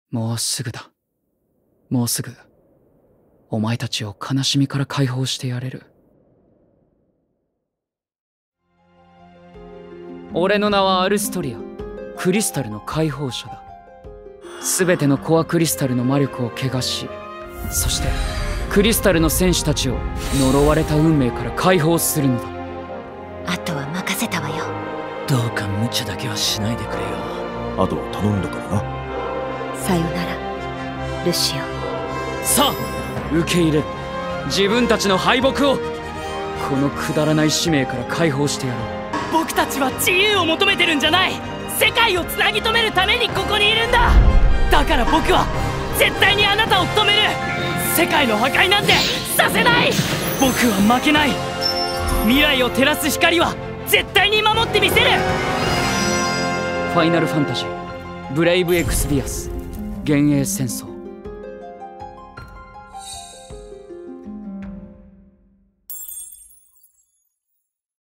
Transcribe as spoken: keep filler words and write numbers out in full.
もうすぐだ。もうすぐお前たちを悲しみから解放してやれる。俺の名はアルストリア、クリスタルの解放者だ。すべてのコアクリスタルの魔力を汚し、そしてクリスタルの戦士たちを呪われた運命から解放するのだ。 あとは任せたわよ。 どうか無茶だけはしないでくれよ。 あとは頼んだからな。 さよならルシオ。 さあ受け入れる。自分たちの敗北をこのくだらない使命から解放してやろう。 僕たちは自由を求めてるんじゃない。世界をつなぎ止めるためにここにいるんだ。だから僕は絶対にあなたを止める。世界の破壊なんてさせない。僕は負けない。未来を照らす光は絶対に守ってみせる。 ファイナルファンタジーブレイブエクスビアス幻影戦争。